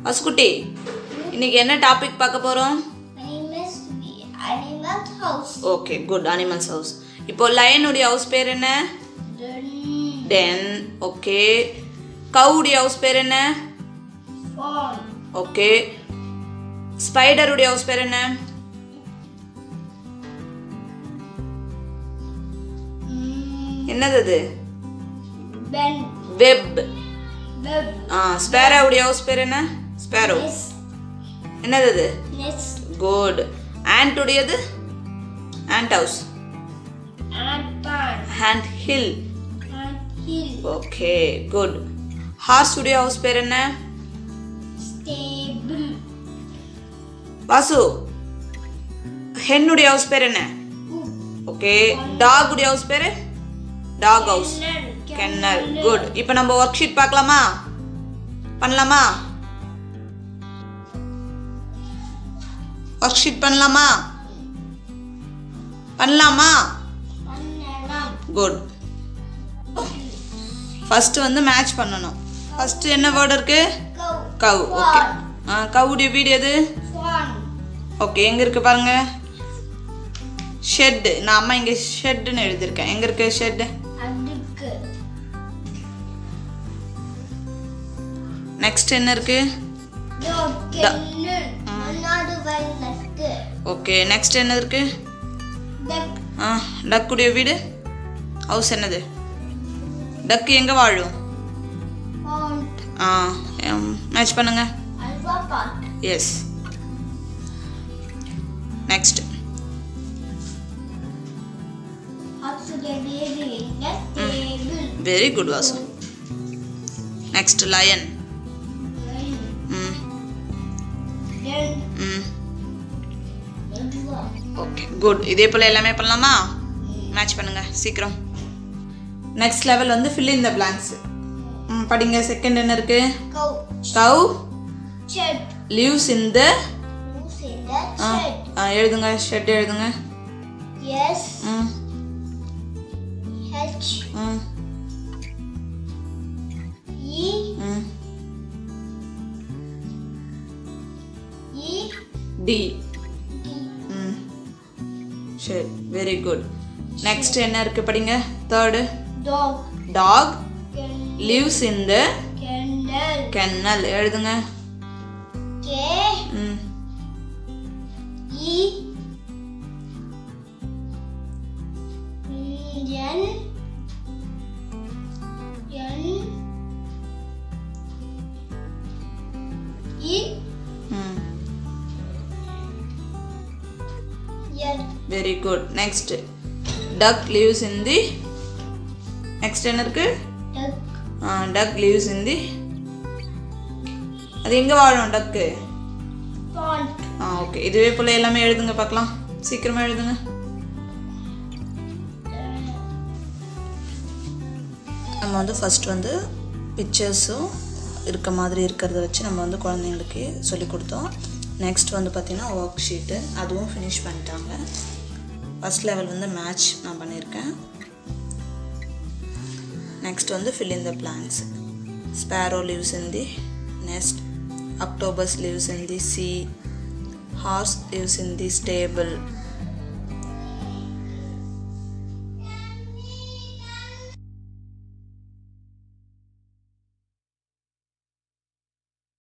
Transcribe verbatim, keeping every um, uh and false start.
அஸ்குட்டி இன்னைக்கு என்ன டாபிக் பார்க்க போறோம்? Animals animal house. Okay good animals house. இப்போ லயன் உடைய ஹவுஸ் பேர் என்ன? Den. ஓகே. கவ் உடைய ஹவுஸ் பேர் என்ன? Farm. ஓகே. ஸ்பைடர் உடைய ஹவுஸ் பேர் என்ன? என்னது அது? Ben. வெப். Web. ஆ ஸ்பேரோ உடைய ஹவுஸ் பேர் என்ன? ஸ்பேரோ. என்னது அது? Nest. குட். ஆண்ட் உடையது? Ant house. Ant barn. Ant hill. Ant hill. Okay good. Horse உடைய ஹவுஸ் பேர் என்ன? Stable. வாசு ஹென் உடைய ஹவுஸ் பேர் என்ன? ஓகே. டாக் உடைய ஹவுஸ் பேர்? Dog house. கென்னல். குட். இப்போ நம்ம ஒர்க் ஷீட் பார்க்கலாமா? பண்ணலாமா? ஒர்க் ஷீட் பண்ணலாமா? பண்ணலாமா? பண்ணலாம். குட். ஃபர்ஸ்ட் வந்து மேட்ச் பண்ணணும். ஃபர்ஸ்ட் என்ன வேர்ட் இருக்கு? Cow. கவ். ஓகே. ஆ கவுடைய வீடு எது? Swan. ஓகே எங்க இருக்கு பாருங்க. ஷெட். நான் அம்மா இங்க ஷெட்னு எழுதிருக்கேன். எங்க இருக்கு ஷெட்? அதுக்கு. நெக்ஸ்ட் என்ன இருக்கு? Dog. Kennel. மன்னாடு வயலுக்கு. ஓகே நெக்ஸ்ட் என்ன இருக்கு? Duck. ஆ டக்குடைய வீடு ஹவுஸ் என்னது? டக் எங்க வாழும்? Pond. ஆ மேட்ச் பண்ணுங்க. Alpha pond. Yes. Next House baby in the table. Very good Vasu. Next lion. Lion. ம் Then ம் Edward. Okay good. இதே போல் எல்லாமே பண்ணலாமா? மேட்ச் பண்ணுங்க சீக்கிரம். நெக்ஸ்ட் லெவல் வந்து fill in the blanks. ம் படிங்க. செகண்ட் என்ன இருக்கு? Cow. cow Shed. lives in the Who's in the ah shed? ஆ, எழுதுங்க ஷெட் எழுதுங்க. Yes. ம் H. ம் E. ம் E. டி. D. ம் சரி வெரி குட். நெக்ஸ்ட் என்ன இருக்கு படிங்க. Third Dog. Dog Can- lives in the Candle. kennel எழுதுங்க. K. ம் E. N. N. E. ம் N. Very good. Next duck lives in the next என்ன இருக்கு? Duck. Ah duck lives in the அது எங்க வாழும் டக்கு? Pond. ஆ ஓகே இதுவே போல எல்லாமே எழுதுங்க பார்க்கலாம். சீக்கிரமா எழுதுங்க. நம்ம வந்து ஃபர்ஸ்ட் வந்து பிக்சர்ஸும் இருக்க மாதிரி இருக்கிறத வச்சு நம்ம வந்து குழந்தைங்களுக்கு சொல்லி கொடுத்தோம். நெக்ஸ்ட் வந்து பார்த்திங்கன்னா ஒர்க் ஷீட்டு அதுவும் ஃபினிஷ் பண்ணிட்டாங்க. ஃபர்ஸ்ட் லெவல் வந்து மேட்ச் நான் பண்ணியிருக்கேன். நெக்ஸ்ட் வந்து fill in the blanks. Sparrow lives in the nest. Octopus lives in the sea. Horse lives in the stable.